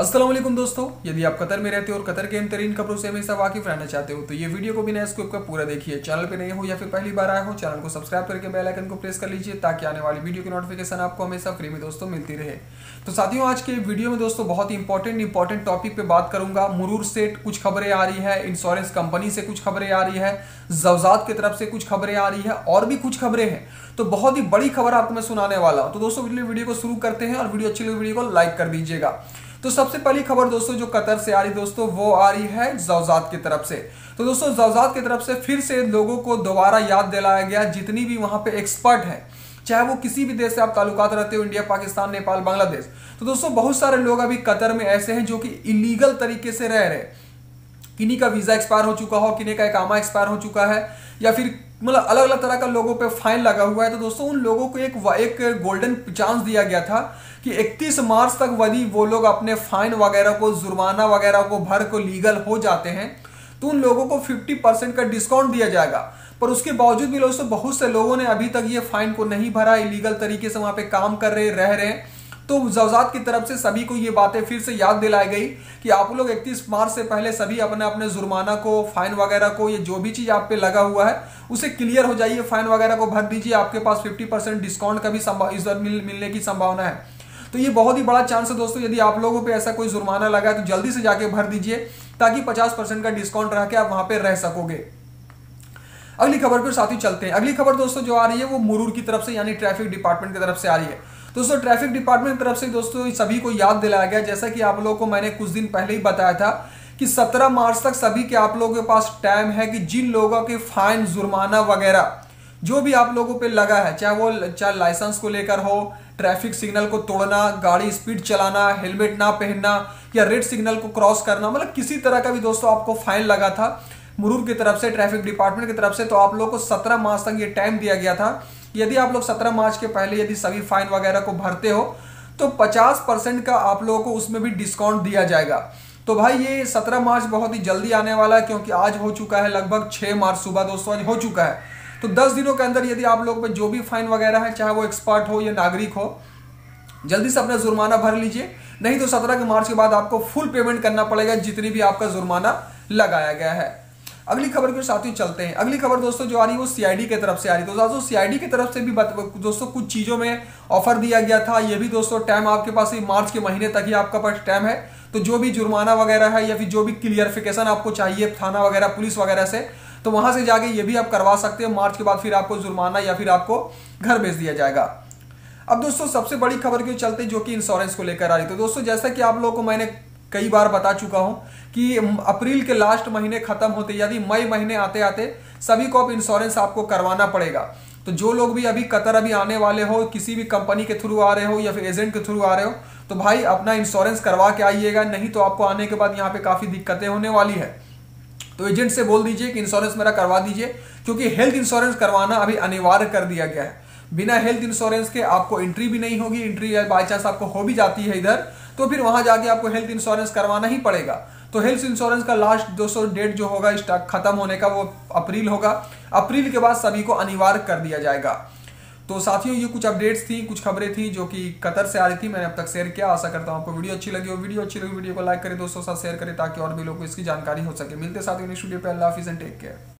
अस्सलाम वालेकुम दोस्तों, यदि आप कतर में रहते हो और कतर के इन तरीन खबरों से हमेशा वाकिफ रहना चाहते हो तो ये वीडियो को बिना स्किप का पूरा देखिए। चैनल पे नए हो या फिर पहली बार आए हो, चैनल को सब्सक्राइब करके बेल आइकन को प्रेस कर लीजिए ताकि आने वाली वीडियो की नोटिफिकेशन आपको हमेशा फ्री में दोस्तों मिलती रहे। तो साथियों, आज के वीडियो में दोस्तों बहुत ही इंपॉर्टेंट टॉपिक पे बात करूंगा। मुरूर से कुछ खबरें आ रही है, इंश्योरेंस कंपनी से कुछ खबरें आ रही है, जवजात की तरफ से कुछ खबरें आ रही है और भी कुछ खबरें हैं। तो बहुत ही बड़ी खबर आपको मैं सुनाने वाला हूं। तो दोस्तों वीडियो को शुरू करते हैं और वीडियो अच्छी लगे वीडियो को लाइक कर दीजिएगा। तो सबसे पहली खबर दोस्तों जो कतर से आ रही दोस्तों वो आ रही है जवजात की तरफ से। तो दोस्तों जवजात की तरफ से फिर से लोगों को दोबारा याद दिलाया गया, जितनी भी वहां पे एक्सपर्ट हैं, चाहे वो किसी भी देश से आप ताल्लुकात रखते हो, इंडिया, पाकिस्तान, नेपाल, बांग्लादेश। तो दोस्तों बहुत सारे लोग अभी कतर में ऐसे हैं जो कि इलीगल तरीके से रह रहे, किन्हीं का वीजा एक्सपायर हो चुका हो, किन्हीं का इकामा एक्सपायर हो चुका है, या फिर मतलब अलग अलग तरह का लोगों पे फाइन लगा हुआ है। तो दोस्तों उन लोगों को एक गोल्डन चांस दिया गया था कि 31 मार्च तक यदि वो लोग अपने फाइन वगैरह को, जुर्माना वगैरह को भर को लीगल हो जाते हैं तो उन लोगों को 50% का डिस्काउंट दिया जाएगा। पर उसके बावजूद भी दोस्तों बहुत से लोगों ने अभी तक ये फाइन को नहीं भरा, इलीगल तरीके से वहां पे काम कर रहे, रह रहे हैं। तो जवजात की तरफ से सभी को ये बातें फिर से याद दिलाई गई कि आप लोग 31 मार्च से पहले सभी अपने अपने जुर्माना को, फाइन वगैरह को, ये जो भी चीज आप पे लगा हुआ है उसे क्लियर हो जाइए, फाइन वगैरह को भर दीजिए। आपके पास 50% डिस्काउंट का भी इस बार मिलने की संभावना है। तो ये बहुत ही बड़ा चांस है दोस्तों। यदि आप लोगों पे ऐसा कोई जुर्माना लगा है तो जल्दी से जाके भर दीजिए ताकि 50% का डिस्काउंट रह के आप वहां पे रह सकोगे। अगली खबर पर साथी चलते हैं। अगली खबर दोस्तों जो आ रही है वो मुरूर की तरफ से यानी ट्रैफिक डिपार्टमेंट की तरफ से आ रही है। दोस्तों ट्रैफिक डिपार्टमेंट की तरफ से दोस्तों सभी को याद दिलाया गया, जैसा कि आप लोगों को मैंने कुछ दिन पहले ही बताया था कि 17 मार्च तक सभी के आप लोगों के पास टाइम है कि जिन लोगों के फाइन, जुर्माना वगैरह जो भी आप लोगों पे लगा है, चाहे लाइसेंस को लेकर हो, ट्रैफिक सिग्नल को तोड़ना, गाड़ी स्पीड चलाना, हेलमेट ना पहनना या रेड सिग्नल को क्रॉस करना, मतलब किसी तरह का भी दोस्तों आपको फाइन लगा था मुरूर की तरफ से, ट्रैफिक डिपार्टमेंट की तरफ से, तो आप लोगों को 17 मार्च तक ये टाइम दिया गया था। यदि आप लोग 17 मार्च के पहले यदि सभी फाइन वगैरह को भरते हो तो 50% का आप लोगों को उसमें भी डिस्काउंट दिया जाएगा। तो भाई ये 17 मार्च बहुत ही जल्दी आने वाला है, क्योंकि आज हो चुका है लगभग 6 मार्च सुबह दोस्तों, आज हो चुका है। तो 10 दिनों के अंदर यदि आप लोग पे जो भी फाइन वगैरह है, चाहे वो एक्सपर्ट हो या नागरिक हो, जल्दी से अपना जुर्माना भर लीजिए। नहीं तो 17 मार्च के बाद आपको फुल पेमेंट करना पड़ेगा जितनी भी आपका जुर्माना लगाया गया है। अगली खबर के साथ ही चलते हैं। अगली खबर दोस्तों जो आ रही है वो सीआईडी की तरफ से आ रही है। तो दोस्तों सीआईडी की तरफ से भी दोस्तों कुछ चीजों में ऑफर दिया गया था। ये भी दोस्तों टाइम आपके पास मार्च के महीने तक ही आपका पास टाइम है। तो जो भी जुर्माना वगैरह है या फिर जो भी क्लियरिफिकेशन आपको चाहिए थाना वगैरह, पुलिस वगैरह से, तो वहां से जाके ये भी आप करवा सकते हो। मार्च के बाद फिर आपको जुर्माना या फिर आपको घर भेज दिया जाएगा। अब दोस्तों सबसे बड़ी खबर क्यों चलते जो कि इंश्योरेंस को लेकर आ रही। तो दोस्तों जैसा कि आप लोगों को मैंने कई बार बता चुका हूं कि अप्रैल के लास्ट महीने खत्म होते यदि मई महीने आते आते सभी को अब इंश्योरेंस आपको करवाना पड़ेगा। तो जो लोग भी अभी कतर अभी आने वाले हो, किसी भी कंपनी के थ्रू आ रहे हो या फिर एजेंट के थ्रू आ रहे हो, तो भाई अपना इंश्योरेंस करवा के आइएगा, नहीं तो आपको आने के बाद यहाँ पे काफी दिक्कतें होने वाली है। तो एजेंट से बोल दीजिए कि इंश्योरेंस मेरा करवा दीजिए, क्योंकि हेल्थ इंश्योरेंस करवाना अभी अनिवार्य कर दिया गया है। बिना हेल्थ इंश्योरेंस के आपको एंट्री भी नहीं होगी। एंट्री बाई चांस आपको हो भी जाती है इधर, तो फिर वहां जाके आपको हेल्थ इंश्योरेंस करवाना ही पड़ेगा। तो हेल्थ इंश्योरेंस का लास्ट 200 डेट जो होगा स्टार्ट खत्म होने का वो अप्रैल होगा। अप्रैल के बाद सभी को अनिवार्य कर दिया जाएगा। तो साथियों ये कुछ अपडेट्स थी, कुछ खबरें थी जो कि कतर से आ रही थी, मैंने अब तक शेयर किया। आशा करता हूं आपको वीडियो अच्छी लगी हो। वीडियो को लाइक करें, दोस्तों के साथ शेयर करें ताकि और भी लोगों को इसकी जानकारी हो सके। मिलते साथियों नेक्स्ट वीडियो पे। अल्लाह हाफिज़ एंड टेक केयर।